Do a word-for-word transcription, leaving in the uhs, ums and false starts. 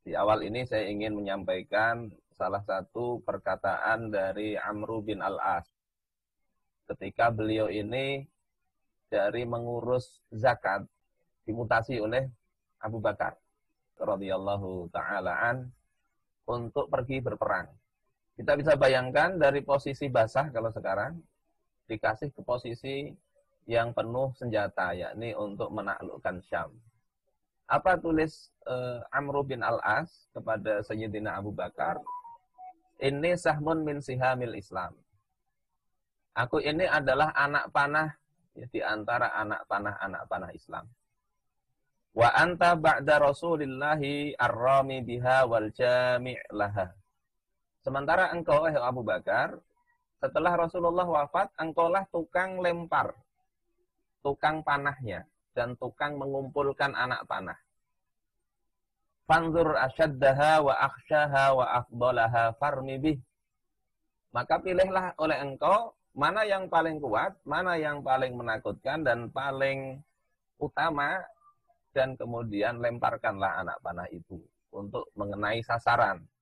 Di awal ini saya ingin menyampaikan salah satu perkataan dari Amru bin Al-As. Ketika beliau ini dari mengurus zakat dimutasi oleh Abu Bakar radhiyallahu taala an untuk pergi berperang. Kita bisa bayangkan dari posisi basah kalau sekarang dikasih ke posisi yang penuh senjata, yakni untuk menaklukkan Syam. Apa tulis uh, Amru bin Al-As kepada Sayyidina Abu Bakar? Ini sahmun min sihamil Islam. Aku ini adalah anak panah ya, di antara anak panah-anak panah Islam. Wa anta ba'da Rasulillahi ar-rami biha wal jami' laha. Sementara engkau, eh Abu Bakar, setelah Rasulullah wafat, engkaulah tukang lempar, tukang panahnya, dan tukang mengumpulkan anak panah. Fanzur asyaddaha wa akhsyaha wa afdalaha farmi bih. Maka pilihlah oleh engkau mana yang paling kuat, mana yang paling menakutkan dan paling utama, dan kemudian lemparkanlah anak panah itu untuk mengenai sasaran.